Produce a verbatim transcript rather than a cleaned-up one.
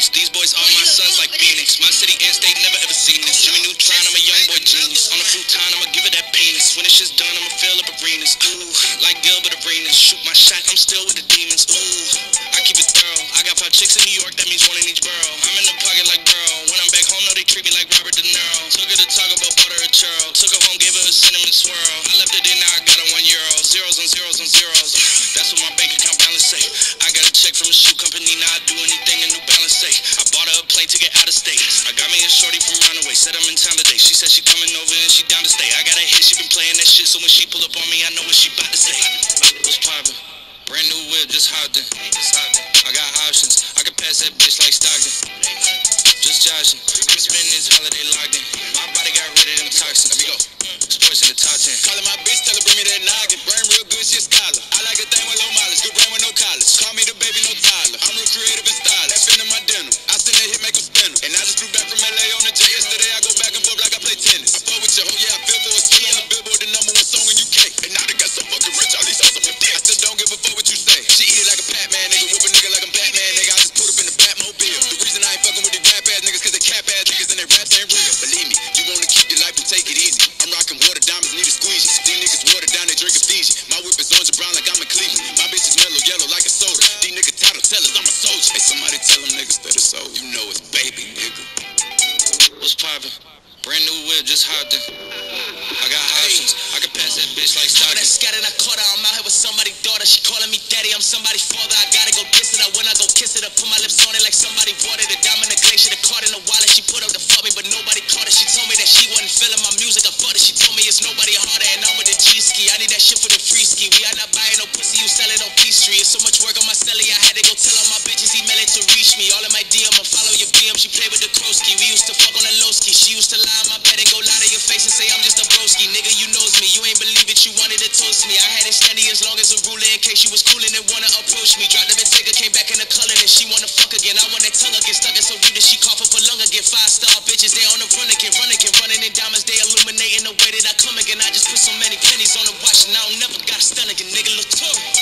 dreams. These boys all my sons like Phoenix. My city and state never ever seen this. Jimmy Neutron, I'm a young boy genius. On a futon, I'ma give it that penis. When it's just done, I'ma fill up arenas. Ooh, like Gilbert Arenas. Shoot my shot, I'm still with the demons. Ooh, I keep it thorough. I got five chicks in New York, that means one in each borough. I'm in the pocket like Burrow. When I'm back home, no, they treat me like Robert De Niro. Took her to Taco Bell, bought her a churro. Took her home, gave her a cinnamon swirl. I left it in, now I got her one euro. Zeros on zeros on zeros. That's what my bank account balance say. I got a check from a shoe company, now I do anything a New Balance say. I bought her a plane to get out of state. I got me a shorty from Runaway, said I'm in town today. She said she coming over and she down to stay. I got a hit, she been playing that shit, so when she pull up on me, I know what she bout to say. What's poppin'? Brand new whip, just hopped in. I got options, I can pass that bitch like Stockton. Just joshing, I'm spending this holiday locked in. My body got rid of them toxins. Let me go. Sports in the top ten. Calling my bitch, tell her bring me that noggin. Brain real good, she a scholar. I like a thing with low mileage, good brain with no college. Call me the baby, no Tyler. I'm real creative and stylish. F into my dinner. I send that hit, make them spin 'em. And I just flew back from L A on the jet yesterday. I go back and forth like I play tennis. I fuck with your hoe, yeah, I feel for a still on the Billboard, the number one song in U K. And now they got so fucking rich, all these hoes on my dick. I still don't give a fuck what you say. She eat it like a Batman, nigga. Whip a nigga like I'm Batman, nigga. I just put up in the Batmobile. The reason I ain't fucking with these rap ass niggas, cause they cap ass niggas and their raps ain't real. Believe me, you wanna keep your life and take it easy. I'm rocking water diamonds, need a squeegee. These niggas water down, they drinking Fiji. My whip is orange and brown like I'm in Cleveland. My bitch is mellow yellow like a soda. These niggas title tellers, I'm a soldier. Hey, somebody tell them niggas that it's so. You know it's baby, nigga. What's poppin'? Brand new whip, just hopped in. I got options, I can pass that bitch like Stockton. That scattered, I caught her, I'm out here with somebody's daughter. She calling me daddy, I'm somebody's father. I gotta go kiss it, I when I go kiss it, I put my lips on it like somebody bought it. A diamond, a glacier, the card in the wallet. She put up to fuck me, but nobody caught it. She told me that she wasn't feeling my music, I fucked it. She told me it's nobody harder, and I'm with the G-ski. I need that shit for the free ski. We are not buying no pussy, you sell it on P Street. It's so much work on my celly, I had to go tell all my bitches, email it to reach me. All in my D M, I follow your D M, she play with the Krosky. We used to fuck on the low ski. She used to lie in my bed and go lie to your face and say I'm just a broski. Nigga, you knows me, you ain't believe it, you wanted to toast me. I had it standing as long as a ruler in case you was coolin' and wanna approach me. Dropped the Bentayga, came back in the color and she wanna fuck again. I want that tongue again, stuck it so rude that she cough up a lung again. Five star bitches, they on the run again, run again, running in diamonds, they illuminating the way that I come again. I just put so many pennies on the watch and I don't never got a stun again, nigga, look tough.